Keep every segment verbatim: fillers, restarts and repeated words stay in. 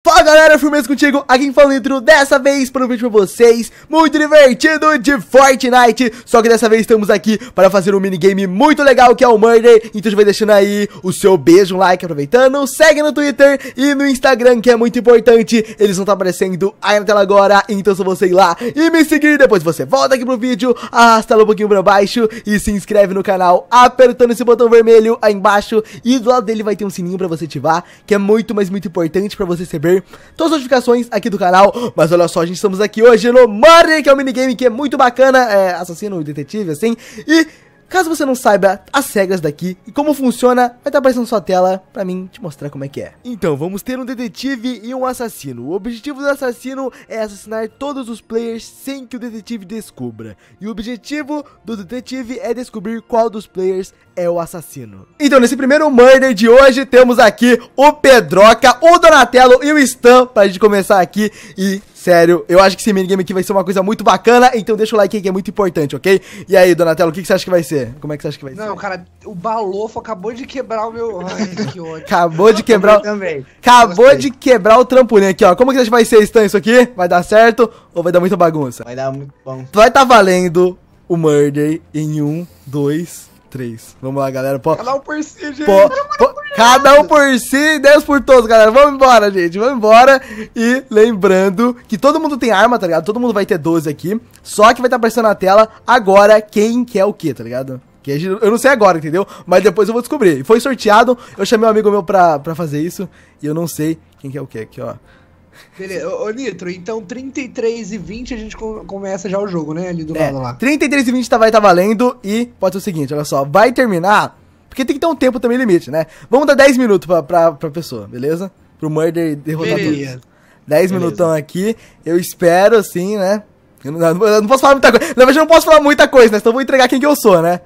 Fala galera, firmeza contigo, aqui quem fala Nitro, dessa vez para um vídeo pra vocês, muito divertido de Fortnite. Só que dessa vez estamos aqui para fazer um minigame muito legal que é o Murder. Então já vai deixando aí o seu beijo, um like, aproveitando, segue no Twitter e no Instagram que é muito importante. Eles vão estar aparecendo aí na tela agora, então só você ir lá e me seguir. Depois você volta aqui pro vídeo, arrasta um pouquinho pra baixo e se inscreve no canal apertando esse botão vermelho aí embaixo. E do lado dele vai ter um sininho pra você ativar, que é muito, mas muito importante pra você receber todas as notificações aqui do canal. Mas olha só, a gente estamos aqui hoje no Murder, que é um minigame que é muito bacana, é assassino, detetive, assim. E caso você não saiba as regras daqui e como funciona, vai estar aparecendo na sua tela pra mim te mostrar como é que é. Então, vamos ter um detetive e um assassino. O objetivo do assassino é assassinar todos os players sem que o detetive descubra. E o objetivo do detetive é descobrir qual dos players é o assassino. Então, nesse primeiro Murder de hoje, temos aqui o Pedroca, o Donatello e o Stan pra gente começar aqui. E, sério, eu acho que esse minigame aqui vai ser uma coisa muito bacana, então deixa o like aí que é muito importante, ok? E aí, Donatello, o que, que você acha que vai ser? Como é que você acha que vai Não, ser? Não, cara, o Balofo acabou de quebrar o meu... Ai, que ódio. Acabou de quebrar... Eu também. Acabou Gostei. de quebrar o trampolim aqui, ó. Como que você acha que vai ser, Stan, isso aqui? Vai dar certo ou vai dar muita bagunça? Vai dar muito bom. Vai estar valendo o Murder em um, dois, três. Vamos lá, galera. Pô, Cada um por si, gente. pô, pô, cada um por si, dez por todos, galera. Vamos embora, gente. Vamos embora. E lembrando que todo mundo tem arma, tá ligado? Todo mundo vai ter doze aqui. Só que vai estar aparecendo na tela agora quem quer o que, tá ligado? Que eu não sei agora, entendeu? Mas depois eu vou descobrir. Foi sorteado. Eu chamei um amigo meu pra, pra fazer isso. E eu não sei quem quer o que aqui, ó. Beleza, ô, ô Nitro, então trinta e três e vinte a gente com- começa já o jogo, né? Ali do É, lado lá. trinta e três e vinte tá, vai estar valendo. E pode ser o seguinte, olha só. Vai terminar, porque tem que ter um tempo também limite, né? Vamos dar dez minutos pra, pra, pra pessoa, beleza? Pro Murder derrotar Beleza. tudo. dez minutão aqui. Eu espero, assim, né? Eu não, eu não posso falar muita coisa. Na verdade, eu não posso falar muita coisa, né? Então eu vou entregar quem que eu sou, né?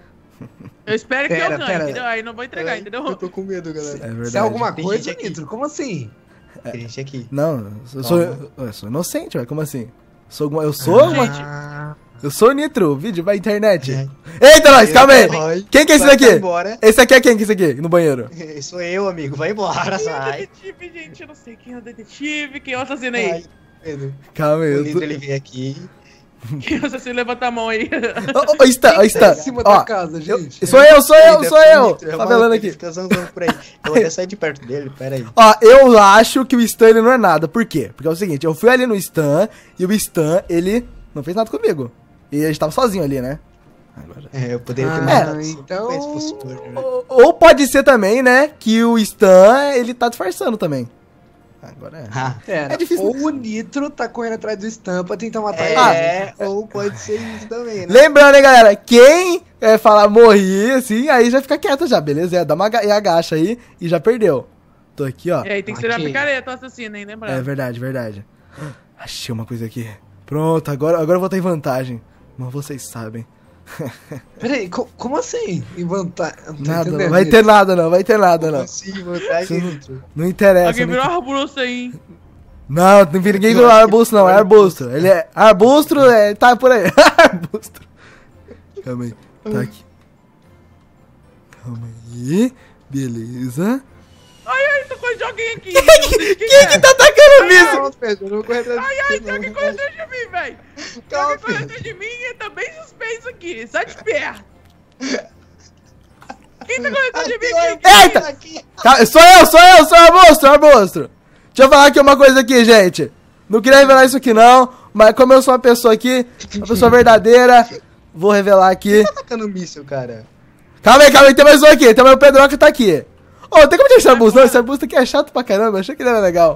Eu espero que Pera, eu ganhe, pera. entendeu? Aí não vou entregar, entendeu? Eu tô com medo, galera. É verdade. Se é alguma Tem coisa, gente aqui. Nitro, como assim? Tem gente aqui. Não, eu sou, eu, eu sou inocente, ué. Como assim? Sou, alguma- eu sou uma... Ah, Eu sou o Nitro, vídeo pra internet. É. Eita, nós, calma aí. Vai, Quem que é esse vai, daqui? vai embora. Esse aqui é quem que é esse aqui? No banheiro. Sou eu, amigo. Vai embora, Quem é o sai. detetive, gente? Eu não sei quem é o detetive, quem é o assassino aí. Ai, medo. Calma aí. O Eu tô... Nitro, ele vem aqui. Quem é o assassino? Levanta a mão aí. Ô, ô, Stan, ô, Stan. em cima Ó, da casa, gente. sou eu, sou eu, Ele sou deve- eu. Nitro, é Tá uma- falando ele aqui. fica zanzando por aí. Eu vou até sair de perto dele, pera aí. Ó, eu acho que o Stan ele não é nada. Por quê? Porque é o seguinte, eu fui ali no Stan e o Stan, ele não fez nada comigo. E a gente tava sozinho ali, né? Agora... É, eu poderia ter Ah, matado então- se fosse hoje, né? Ou, ou pode ser também, né, que o Stan, ele tá disfarçando também. Agora é. Ah, Pera, É difícil. ou o Nitro tá correndo atrás do Stan pra tentar matar é, ele. ou pode ser isso também, né? Lembrando, hein, galera, quem é, falar morri, assim, aí já fica quieto já, beleza? É, dá uma aga- e agacha aí e já perdeu. Tô aqui, ó. É, e tem que ser uma Ok. picareta o assassino, hein? É Lembrando. verdade, verdade. Achei uma coisa aqui. Pronto, agora, agora eu vou estar em vantagem. Mas vocês sabem. Peraí, co- como assim? Em vantagem? Não tô Nada, não entendendo vai isso. ter nada não, vai ter nada não. Sim, vantagem, Sim. Nitro. Não interessa. Alguém Não, virou uma arbusto aí, hein? não, não vi ninguém virou arbusto não, é arbusto. Ele é arbusto, é, tá por aí. Arbusto. Calma aí, tá aqui. Calma aí, beleza. Ai, ai, tô com de alguém aqui. Quem que tá atacando o bicho? Não, Pedro, eu não vou correr atrás Ai, de ai, você, tem não. alguém correndo atrás de mim, velho. Tem Calma, alguém correndo Pedro. atrás de mim e tá bem suspenso aqui. Sai de perto. Quem tá correndo atrás de mim aqui? Eita! Aqui. Calma, sou eu, sou eu, sou arbusto, arbusto. Deixa eu falar aqui uma coisa aqui, gente. Não queria revelar isso aqui não, mas como eu sou uma pessoa aqui, uma pessoa verdadeira, vou revelar aqui. Tá atacando míssil, cara. Calma aí, calma aí, tem mais um aqui, tem mais o Pedro que tá aqui. Ô, tem como tirar esse arbusto não? Esse arbusto aqui é chato pra caramba, achei que ele era legal.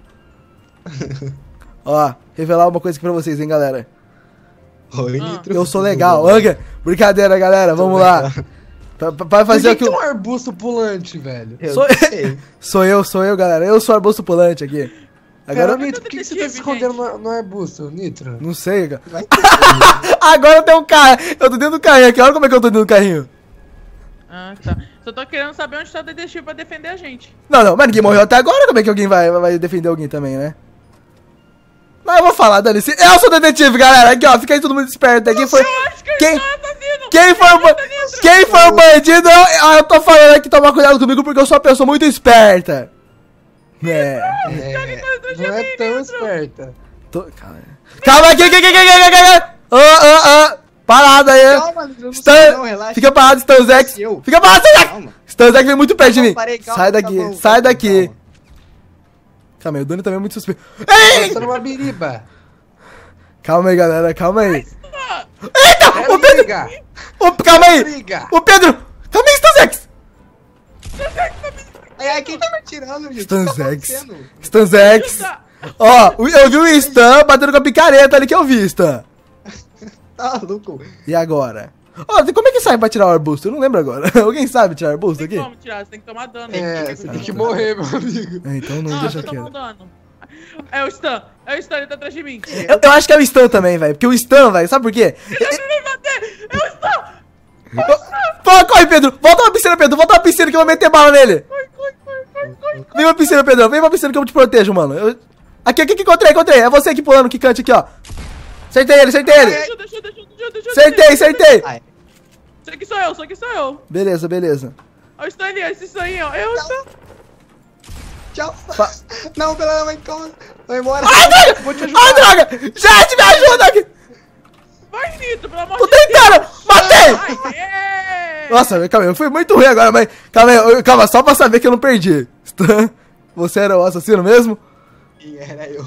Ó, revelar uma coisa aqui pra vocês, hein, galera. Oi, Ah. Nitro. Eu sou legal. Anga, brincadeira, galera, vamos lá. Pra, pra- pra Por fazer que o que... que tem eu- um arbusto pulante, velho? Eu Sou- não sei. Sou eu, sou eu, galera. Eu sou o arbusto pulante aqui. Agora, Agora, Nitro, por que, que você tá se detetive, escondendo gente. no, no arbusto, Nitro? não sei, cara. Vai Agora tem um carro. Eu tô dentro do carrinho aqui. Olha como é que eu tô dentro do carrinho. Ah, tá. Só tô querendo saber onde tá o detetive pra defender a gente. Não, não, mas ninguém morreu até agora. Como é que alguém vai, vai defender alguém também, né? Mas eu vou falar, dane-se. Eu sou detetive, galera. Aqui, ó. Fica aí todo mundo esperto. Aqui foi. Eu acho que eu Quem, sou assassino. quem foi o ba- Quem foi o bandido? Eu, eu tô falando aqui, tomar cuidado comigo porque eu sou uma pessoa muito esperta. É. É, não é tão esperta. Tô... Calma, calma aqui, aqui, aqui, aqui, aqui, aqui. Ô, ô, ô. Parada aí. Calma, Nitro, eu não Stan... sei não, relaxa. Fica parado, Stanzex. Eu. Fica parado, Stanzex. Calma. Stanzex vem muito perto de Calma, mim. parei, calma, Sai tá daqui, bom, sai tá bom, daqui. calma. Calma aí, o Doni também é muito suspeito. Ei! Passando uma biriba. Calma aí, galera, calma aí. É Eita! O Pedro! briga. O... Calma aí! Briga. O Pedro! Calma aí, Stanzex! Ai, ai, quem tá me atirando, gente? Stanzex. O que tá acontecendo? Stanzex! Ó, o- eu vi o Stan batendo com a picareta ali que eu vi, Stan. Tá louco. E agora? Ó, como é que sai pra tirar o arbusto? Eu não lembro agora. Alguém sabe tirar arbusto Tem aqui? como tirar, você tem que tomar dano. É, você tem que tá. morrer, meu amigo. É, então não, Não, eu deixa tô quieto. tomando dano. É o Stan, é o Stan, ele tá atrás de mim. Eu, eu acho que é o Stan também, velho. Porque o Stan, velho, sabe por quê? Ele vai me bater! É o Stan! Pô, corre, Pedro! Volta pra piscina, Pedro! Volta pra piscina que eu vou meter bala nele! Corre, corre, corre, corre, corre. Vem pra piscina, Pedro! Vem pra piscina que eu te protejo, mano! Eu... Aqui, aqui, aqui, encontrei, encontrei! É você aqui pulando, que cante aqui, ó! Acertei ele, acertei ele! Ajuda, ajuda, ajuda, ajuda, ajuda. Acertei, acertei! Ai, Isso aqui sou eu, isso aqui sou eu. Beleza, beleza. Olha o Stan ali, ó, esse Stan aí, ó. É o Stan. tchau. Fa- Não, pela mãe, calma. Vai embora. Ai, droga! Vou te ajudar. Ai, droga! Gente, me ajuda aqui! Vai, Nitro, pelo amor Tô de Deus. tentando! Matei! Ai, é. Nossa, calma aí, eu fui muito ruim agora, mas... Calma aí, eu- calma, só pra saber que eu não perdi. Stan, você era o assassino mesmo? E era eu.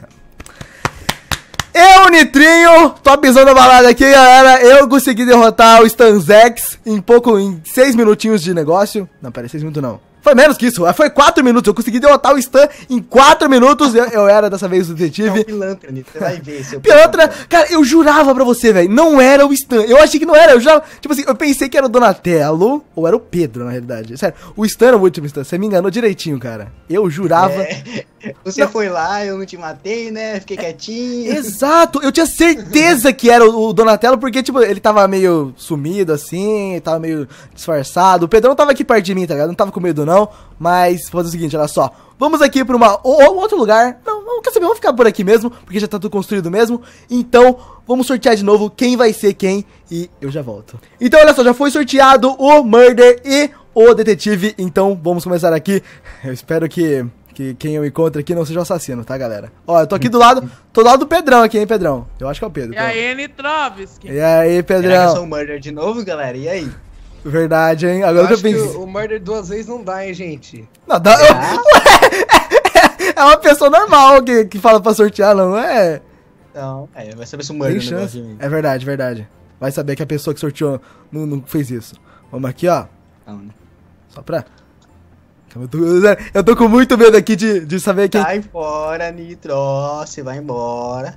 Eu, Nitrinho, tô pisando a balada aqui, galera. Eu consegui derrotar o Stanzex em pouco, em seis minutinhos de negócio. Não, pera, seis minutos não. Foi menos que isso, foi quatro minutos. Eu consegui derrotar o Stan em quatro minutos. Eu, eu era dessa vez o É um detetive. pilantra, Nitro. Você vai ver. Seu Pilantra, cara, eu jurava pra você, velho, não era o Stan. Eu achei que não era, eu jurava. Tipo assim, eu pensei que era o Donatello, ou era o Pedro, na realidade. Sério, o Stan era o último Stan. Você me enganou direitinho, cara. Eu jurava. É, você Não. foi lá, eu não te matei, né? Fiquei quietinho. Exato, eu tinha certeza que era o o Donatello, porque, tipo, ele tava meio sumido, assim, tava meio disfarçado. O Pedrão tava aqui perto de mim, tá ligado? Não tava com medo, não. Mas, vou fazer o seguinte, olha só. Vamos aqui pra uma, ou, ou outro lugar. Não, não, quer saber, vamos ficar por aqui mesmo, porque já tá tudo construído mesmo. Então, vamos sortear de novo quem vai ser quem, e eu já volto. Então, olha só, já foi sorteado o Murder e o Detetive, então vamos começar aqui. Eu espero que... Que quem eu encontro aqui não seja o assassino, tá, galera? Ó, eu tô aqui do lado, tô do lado do Pedrão aqui, hein, Pedrão? Eu acho que é o Pedro. E aí, Nitrovski? E aí, Será que eu Pedrão? sou o murder de novo, galera? E aí? Verdade, hein? Eu Agora que eu acho que pensei. o, o Murder duas vezes não dá, hein, gente. Não, dá... Ué, é uma pessoa normal que, que fala pra sortear, não, não é? Não, é, vai saber se o murder Tem não gosta chance. de mim. É verdade, verdade. Vai saber que a pessoa que sorteou não, não fez isso. Vamos aqui, ó. Não, né? Só pra... Eu tô, eu tô com muito medo aqui de, de saber quem... Sai fora, Nitro. Você vai embora.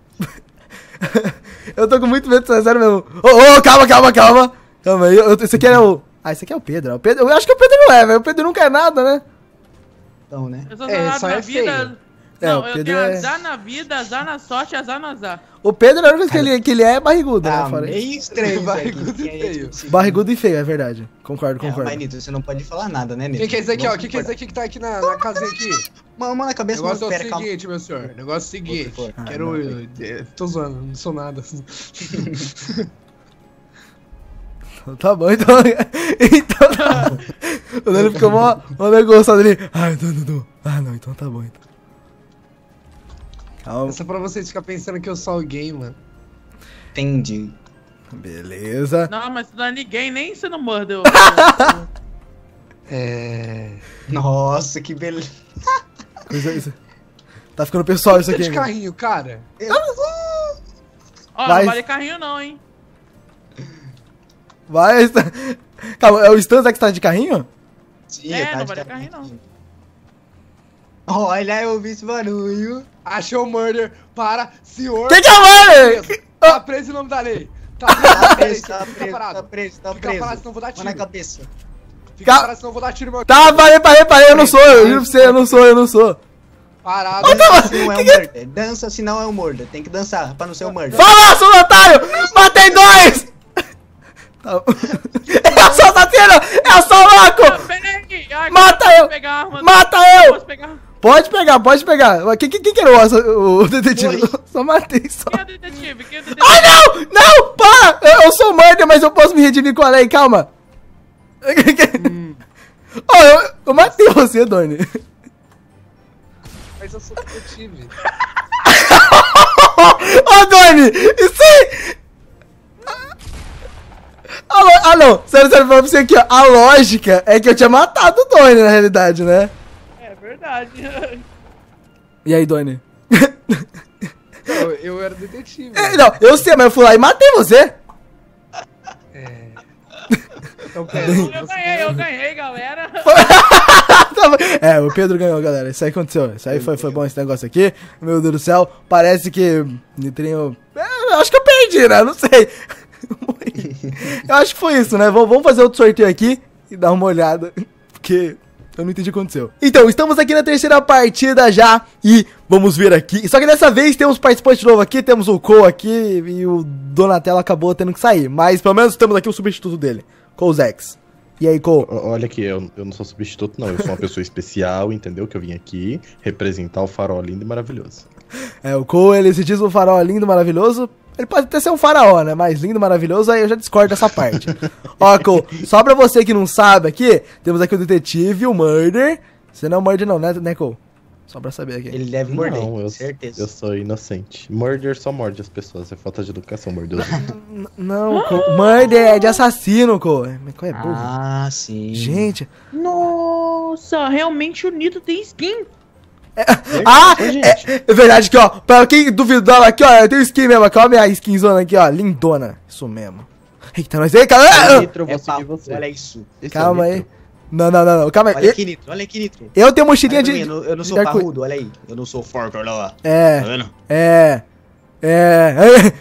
Eu tô com muito medo, sério mesmo. Ô, ô, calma, calma, calma. Calma aí, eu- esse aqui é o... Ah, esse aqui é o Pedro. O Pedro eu acho que o Pedro não é, velho. O Pedro nunca é nada, né? Então, né? Eu sou É, azarado só na é vida. feio. É, Não, o eu Pedro tenho é- azar na vida, azar na sorte, azar no azar. O Pedro, a única coisa que ele, que ele é é barrigudo, Tá né? Fora isso. meio estranho isso aqui. Barrigudo e Quem é feio. esse? Barrigudo e feio, é verdade. Concordo, É, concordo. mas, Nitro, você não pode falar nada, né, Nitro? Quem que é esse aqui, ó? Vamos Quem que é esse concordar. aqui que tá aqui na, na casinha aqui? Mão, mão na O cabeça, mano. negócio é Pera, o calma. seguinte, meu senhor. O negócio é o seguinte. for. Ah, Quero. não, eu- eu- Tô zoando, não sou nada. Tá bom, então. Então tá bom. O Dani ficou mó, mó negociado ali. Ai, não, não, não. Ah, não, então tá bom, então. Calma. É só pra vocês ficarem pensando que eu sou alguém, mano. Entendi. Beleza. Não, mas não é ninguém, nem você não mordeu. É. Nossa, que beleza. Coisa, isso. Tá ficando pessoal isso Você aqui, de hein? carrinho, cara? Ó, Vai. não vale carrinho não, hein? Vai. Stan- Calma, é o Stanzac que tá de carrinho? Sim, É, tá não de vale carrinho. carrinho, Olha, eu vi esse barulho. Achou o murder para senhor. Quem que é o Murder? preso. Tá preso em nome da lei. Tá preso em Tá nome da lei. preso, tá Fica preso, parado. tá preso, tá Fica preso. parado, senão eu vou dar Mão na tiro. cabeça. Fica Cal- parado, senão eu vou dar tiro no meu. Tá, parei, parei, parei. Eu não sou, eu juro pra você, eu não sou, eu não sou. Parado. Dança se não é um murder. Dança se não é um murder. Tem que dançar pra não ser um murder. Fala, seu otário! Matei dois! Tá bom. Eu sou assassino! Eu sou Ah, louco! peraí! Ai, Mata posso eu! pegar a arma? Mata eu! Posso pegar? Pode pegar, pode pegar. Mas Quem, quem, quem que era o, assa- o detetive? Oi. Só matei, só. Quem é o detetive? Quem é o detetive? Ai, não! Não! Para! Eu, eu sou o Murder, mas eu posso me redimir com a lei, calma. Oh, eu, eu matei você, Doni. Mas eu sou detetive. Ô, Doni, isso aí... A lo... Ah, não, sério, sério, pra você aqui, ó. A lógica é que eu tinha matado o Doni, na realidade, né? É verdade. E aí, Doni? Não, eu era detetive. É, não, eu sei, mas eu fui lá e matei você. É. Então, pera, Eu você ganhei, eu ganhei, galera. É, o Pedro ganhou, galera. Isso aí aconteceu. Isso aí foi, foi bom esse negócio aqui. Meu Deus do céu. Parece que Nitrinho... É, eu acho que eu perdi, né? Não sei. Eu acho que foi isso, né? Vamos vamos fazer outro sorteio aqui e dar uma olhada. Porque eu não entendi o que aconteceu. Então, estamos aqui na terceira partida já. E vamos ver aqui. Só que dessa vez temos participante novo aqui. Temos o Cole aqui. E o Donatello acabou tendo que sair. Mas pelo menos temos aqui o substituto dele. Cole Zex. E aí, Cole? O- Olha aqui, eu, eu não sou substituto, não. Eu sou uma pessoa especial, entendeu? Que eu vim aqui representar o farol lindo e maravilhoso. É, o Cole, ele se diz um faraó lindo, maravilhoso. Ele pode até ser um faraó, né? Mas lindo, maravilhoso, aí eu já discordo dessa parte. Ó, Cole, só pra você que não sabe aqui, temos aqui o detetive, o Murder. Você não é o Murder não, né, né, Cole? Só pra saber aqui. Ele deve morder, Não, eu, certeza. eu sou inocente. Murder só morde as pessoas, é falta de educação, mordoso. N- Não, Cole. Murder é de assassino, Cole. Mas qual é burro? Ah, sim. Gente. Nossa, realmente o Nito tem skin. Ah, gente. é, é verdade que, ó, pra quem duvidou aqui, ó, eu tenho skin mesmo, aqui, ó, minha skinzona aqui, ó, lindona. Isso mesmo. Eita, nós aí, cara. Nitro, eu vou É seguir papo, você. olha isso. Esse é o Calma aí. Nitro. Não, não, não, não, calma aí. Olha Eu, aqui, Nitro, olha aqui, Nitro. eu tenho mochilinha Olha pra de... mim, eu não, eu não sou de arco- parrudo, olha aí. Eu não sou forte, olha lá. É, Tá vendo? é, é, é.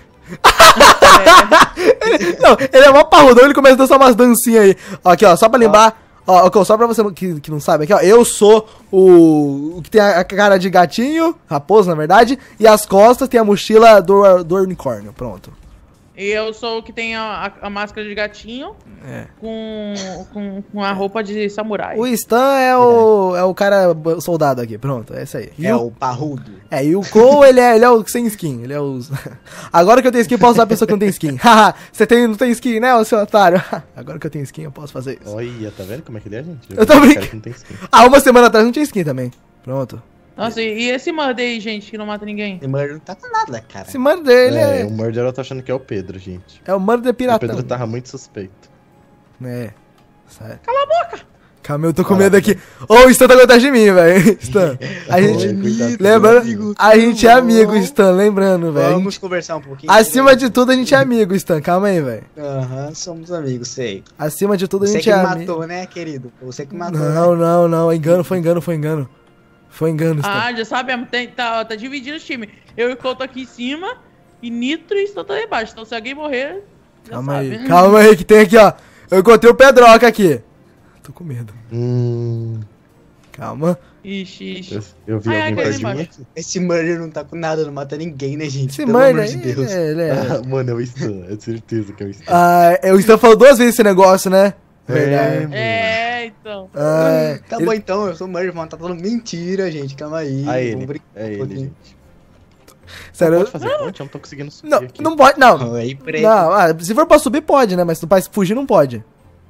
Ele- não, ele é mó parrudão, ele começa a dançar umas dancinhas aí. Ó, aqui, ó, só pra lembrar, ó, ó, só pra você que, que não sabe aqui, ó, eu sou o, o que tem a, a cara de gatinho, raposo, na verdade, e as costas tem a mochila do, do unicórnio, pronto. E eu sou o que tem a, a- a máscara de gatinho É. com, com, com a roupa de samurai. O Stan é o, é o cara b- soldado aqui, pronto, é isso aí. E É o, o parrudo. é, e o Cole, ele é, ele é o sem skin, ele é o... Agora que eu tenho skin, eu posso usar a pessoa que não tem skin. Haha, você tem, não tem skin, né, ô seu otário? Agora que eu tenho skin, eu posso fazer isso. Olha, tá vendo como é que ele é, gente? Eu tô vi um cara brincando. que não tem skin. Ah, uma semana atrás não tinha skin também. Pronto. Nossa, e, e esse Murder aí, gente, que não mata ninguém? Esse mano não tá com nada, cara. Esse mano dele É, é, o Murder eu tô achando que é o Pedro, gente. é o mano de O piratão. Pedro tava muito suspeito. É. Sério. Cala a boca! Calma, eu tô com medo aqui. Ô, o Stan tá atrás de mim, velho. Stan. A gente. Oi, cuidado, Lembra? amigo, A gente é tudo amigo, bom? Stan, lembrando, velho. Vamos conversar um pouquinho. Acima de tudo, a gente é amigo, Stan. Calma aí, velho. Aham, somos amigos, sei. Acima de tudo, a Você gente que é me amigo. matou, né, querido? Você que matou, Não, né? não, não. Engano, foi engano, foi engano. Foi engano, Stan. Ah, já sabe, tem, tá, tá dividindo os times. Eu e o Couto aqui em cima e Nitro e Stan tá lá embaixo. Então se alguém morrer, já Calma sabe. aí, calma aí, que tem aqui, ó. Eu encontrei o Pedroca aqui. Tô com medo. Hum. Calma. Ixi, ixi. Eu, eu vi Ai, ai, alguém que perto de ali mim embaixo. aqui. Esse murder não tá com nada, não mata ninguém, né, gente? Esse Pelo mano amor aí, de Deus. ele é... Ah, mano, é o Stan, é certeza que é o Stan. Ah, é, o Stan falou duas vezes esse negócio, né? Verdade. mano. É, então. Ah, Tá ele- bom então, eu sou murder, mano. Tá falando mentira, gente. Calma aí. A Vamos ele, brincar é um ele, pouquinho. gente. sério, Pode fazer ponte? Eu não tô conseguindo subir não, aqui. não pode, não. Aí, preto. Não, ah, se for pra subir, pode, né? Mas se pra fugir, não pode.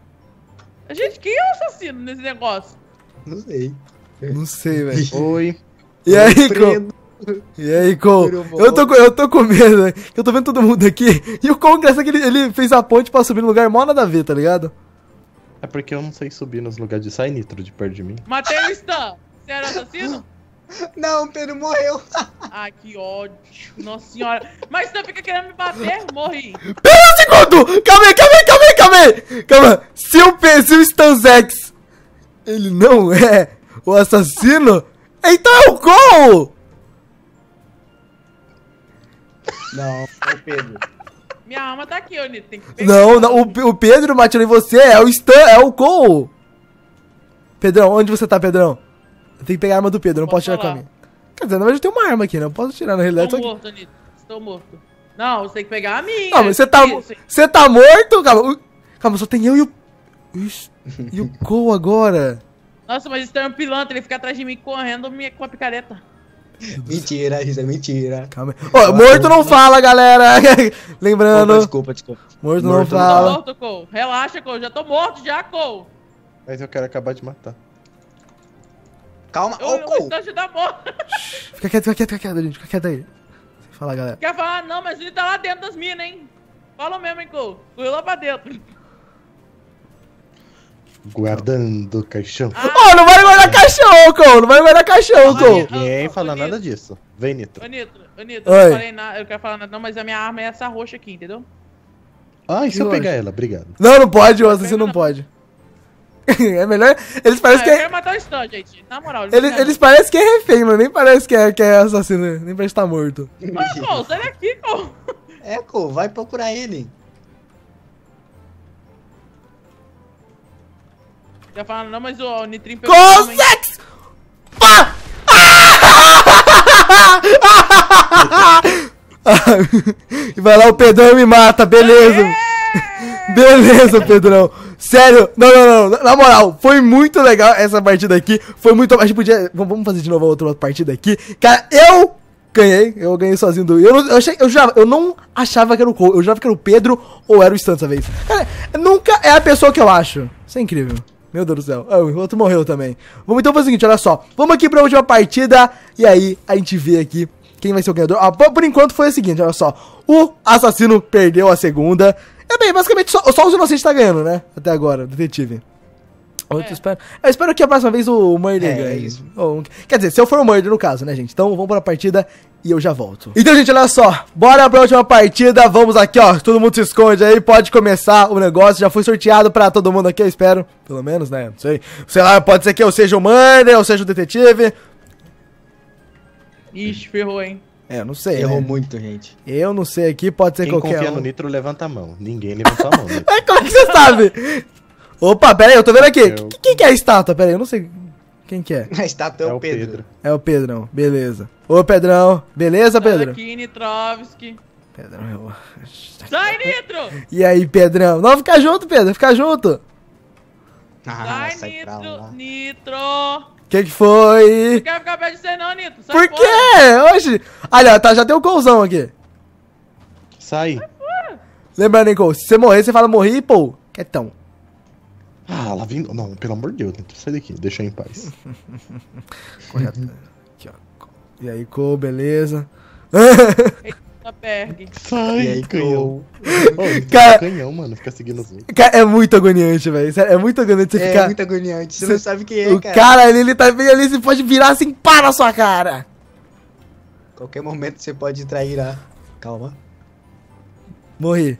Gente, quem é o assassino nesse negócio? Não sei. Não sei, velho. Oi. E aí, Cole? Preto. E aí, Cole? Eu vou. Eu tô, com- eu tô com medo, né? Eu tô vendo todo mundo aqui. E o Cole, engraçado que ele, ele fez a ponte pra subir no lugar mó nada a ver, tá ligado? É porque eu não sei subir nos lugares de sai nitro de perto de mim. Matei o Stan. Você era assassino? Não, Pedro morreu. Ai, que ódio. Nossa senhora. Mas Stan fica querendo me bater? Morri. Pera um segundo! Calma aí, calma aí, calma aí, calma aí! Calma. Se o, P- se o Stanzex, ele não é o assassino, então é o Cole! Não, é o Pedro. Minha alma tá aqui, ô Nito. Tem que pegar. Não, não, o, o Pedro matou em você, é o Stan, é o Cole! Pedrão, onde você tá, Pedrão? Eu tenho que pegar a arma do Pedro, não posso, Posso tirar com a falar? minha. Quer dizer, na verdade eu tenho uma arma aqui, né? Eu posso tirar na realidade. Estou Só que... morto, Nito. Estou morto. Não, você tem que pegar a minha. Não, mas você tá, Isso. você tá morto? Calma, o- calma, só tem eu e o... Ixi, e o Cole agora. Nossa, mas Stan é um pilantra. Ele fica atrás de mim correndo minha- com a picareta. Mentira, isso é mentira. Calma aí. Ó, morto não fala, galera. Lembrando, Desculpa, desculpa. morto não Morto Tô não fala. morto, Cole. Relaxa, Cole. Já tô morto já, Cole. Mas eu quero acabar de matar. Calma. Eu, Ô, eu vou Cole. instante da morte. Fica quieto, fica quieto, fica quieto, gente. Fica quieto aí. Fala, galera. Quer falar? Não, mas ele tá lá dentro das minas, hein? Fala mesmo, hein, Cole. Correu lá pra dentro. Guardando o caixão. Ah, Ô, não vai guardar caixão, Cole. Não vai guardar caixão, Cole. Ninguém ô, fala ô, nada Nitro. disso. Vem, Nitro. Ô, Nitro, ô, Nitro, Oi. eu não falei nada, eu quero falar nada não, mas a minha arma é essa roxa aqui, entendeu? Ah, e se eu Eu pegar acho. ela? Obrigado. Não, não pode, o assassino não pode. É melhor. Eles Ah, parecem eu que é. quero matar o stand, gente. Na moral, ele Eles, eles parecem que é refém, mano. Nem parece que é, que é assassino. Nem parece que tá morto. Cole, sai daqui, Cole. É, Cole, vai procurar ele. Quer falar não, mas o Nitrinho pegou a arma, hein? Consex! Pá! E vai lá o Pedrão e me mata, beleza. Beleza, Pedrão. Sério, não, não, não. Na moral, foi muito legal essa partida aqui. Foi muito. A gente podia. Vamos fazer de novo a outra partida aqui. Cara, eu ganhei. Eu ganhei sozinho do. Eu, não, eu, achei, eu, já, eu não achava que era o Cole. Eu já que era o Pedro ou era o Stan dessa vez. Cara, nunca é a pessoa que eu acho. Isso é incrível. Meu Deus do céu. Ah, o outro morreu também. Vamos então fazer o seguinte, olha só. Vamos aqui pra última partida. E aí a gente vê aqui quem vai ser o ganhador. Ah, por, por enquanto foi o seguinte, olha só. O assassino perdeu a segunda. É bem, basicamente só, só os inocentes tá ganhando, né? Até agora, detetive. Eu, É. espero, eu espero que a próxima vez o Murder É, ganhe. isso. Ou- quer dizer, se eu for o Murder no caso, né, gente? Então vamos pra partida e eu já volto. Então, gente, olha só. Bora pra última partida. Vamos aqui, ó. Todo mundo se esconde aí. Pode começar o negócio. Já foi sorteado pra todo mundo aqui, eu espero. Pelo menos, né? Não sei. Sei lá, pode ser que eu seja o Murder ou seja o detetive. Ixi, ferrou, hein? É, eu não sei. Errou Né? muito, gente. Eu não sei aqui, pode ser Quem qualquer confia um. no Nitro, levanta a mão. Ninguém levantou a mão, Nitro. É, como é que você sabe? Opa, pera aí, eu tô vendo aqui. Eu- Qu- Quem que é a estátua? Pera aí, eu não sei. Quem que é? A estátua é, É o o Pedro. Pedro. É o Pedrão, beleza. Ô, Pedrão, beleza, Sai Pedro? daqui, Nitrovski. Pedrão, eu... Sai, Nitro! E aí, Pedrão? Não, fica junto, Pedro, fica junto. Ah, Sai, sai pra Nitro! lá. Nitro! Que que foi? Não quero ficar perto de você não, Nitro. Sai Por fora. quê? Oxe. Olha, tá, já tem um colzão aqui. Sai. Lembrando, hein, Cole, se você morrer, você fala morri, pô. Quietão. Ah, lá vindo. Não, pelo amor de Deus, Nitro. Sai daqui. Deixa eu em paz. Correto. Aqui, ó. E aí, Cole, beleza. Eita, Berg. Sai, E aí, canhão. Ô, Nitro, Cara- é canhão, mano. Fica seguindo os outros. Cara, é muito agoniante, velho. Sério, é muito agoniante você É ficar... muito agoniante. Você Cê- não sabe quem é, o cara. cara ali, ele tá bem ali, você pode virar assim, para na sua cara. Qualquer momento você pode trair. Calma. Morri.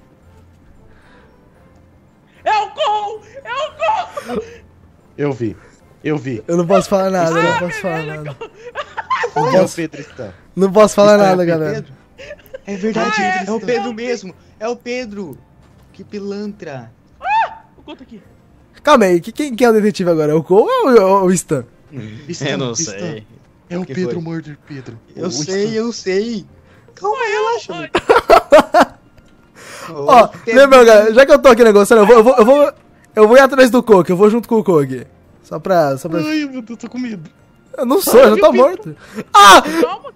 É o Cole! É o Cole! Eu vi. Eu vi. Eu não posso falar nada, eu não Ah, posso falar beleza, nada. Onde é o Pedro está? Não posso falar Está nada, o galera. Pedro? É verdade, Ah, é, é o sim. Pedro mesmo. É o Pedro. Que pilantra. O conto aqui. Calma aí, que- quem, quem é o detetive agora? É o Cole ou é o Stan? Está, eu não está. sei. É o Que Pedro foi? Murder, Pedro. Eu O sei, Stan. eu sei. Calma, relaxa, mano. Ó, lembra, galera, já que eu tô aqui negociando, eu vou, eu vou, eu vou, eu vou ir atrás do Coke, eu vou junto com o Coke. Só pra, só pra... Ai, meu Deus, tô com medo. Eu não sou, eu já tô morto. Ah! Calma.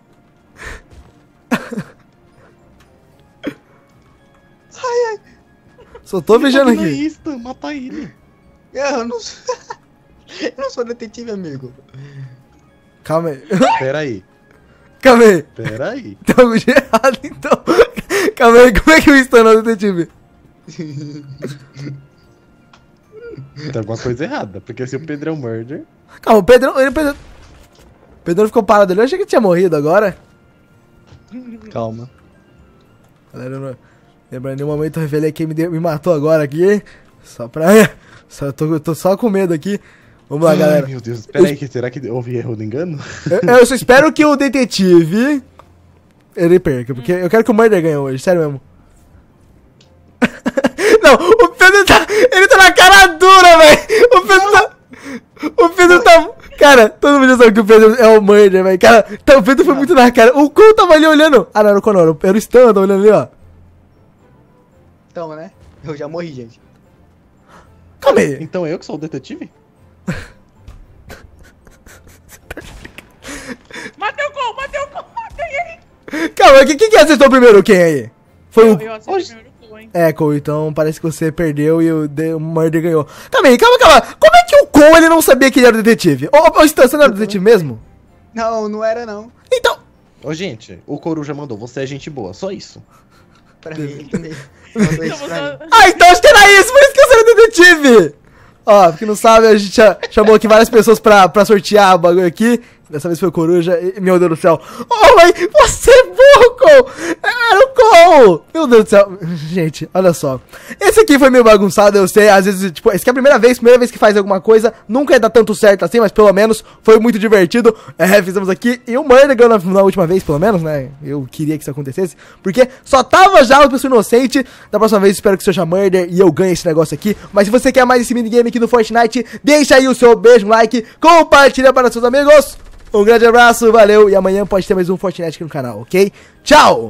Só tô beijando Tá aqui. Isso, mata ele. Eu não sou. Eu não sou detetive, amigo. Calma aí. Pera aí, Calma aí. pera aí. Tem algo de errado, então. Calma aí, como é que o Stan é o detetive? Tem alguma coisa errada, porque se o Pedro é um murder... Calma, o Pedro, ele, Pedro... O Pedro ficou parado ali, eu achei que ele tinha morrido agora. Calma. Galera, eu não... Lembrando, em nenhum momento eu revelei quem me, deu- me matou agora aqui. Só pra... Só, eu tô, eu tô só com medo aqui. Vamos lá, galera. Ai, meu Deus, pera aí, que será que houve erro de engano? Eu, eu só espero que o detetive... Ele perca, porque eu quero que o Murder ganhe hoje, sério mesmo. Não, o Pedro tá... Ele tá na cara dura, velho. O Pedro tá... O Pedro tá... Cara, todo mundo já sabe que o Pedro é o Murder, velho. Cara, tá, o Pedro foi muito na cara. O Cole tava ali olhando. Ah, não, era o Cole, não. Era o Stan, tava olhando ali, ó. Então, né? Eu já morri, gente. Calma aí. Então eu que sou o detetive? Matei o Cole, matei o Cole, matei ele. Calma, quem, quem que acertou primeiro quem aí? Foi Eu, o... eu acertei primeiro o Cole, hein. É, Cole, então parece que você perdeu e o, de- o Murder ganhou. Calma aí, calma, calma. Como é que o Ou ele não sabia que ele era o detetive. Ô, ô, Stan, você não era o detetive mesmo? Não, não era não. Então... Ô, gente, o Coruja mandou, você é gente boa, só isso. Pra mim, ele também. Mandou isso pra mim. Ah, então acho que era isso, por isso que eu sou o detetive! Ó, porque não sabe, a gente já chamou aqui várias pessoas pra, pra sortear o bagulho aqui. Dessa vez foi o Coruja. E, meu Deus do céu. Oh, mãe, você é burro, Cole! Era o Cole! Meu Deus do céu. Gente, olha só. Esse aqui foi meio bagunçado, eu sei. Às vezes, tipo, esse aqui é a primeira vez, primeira vez que faz alguma coisa. Nunca ia dar tanto certo assim, mas pelo menos foi muito divertido. É, fizemos aqui. E o Murder ganhou na, na última vez, pelo menos, né? Eu queria que isso acontecesse. Porque só tava já uma pessoa inocente. Da próxima vez, espero que seja Murder e eu ganhe esse negócio aqui. Mas se você quer mais esse minigame aqui no Fortnite, deixa aí o seu beijo, like, compartilha para seus amigos. Um grande abraço, valeu, e amanhã pode ter mais um Fortnite aqui no canal, ok? Tchau!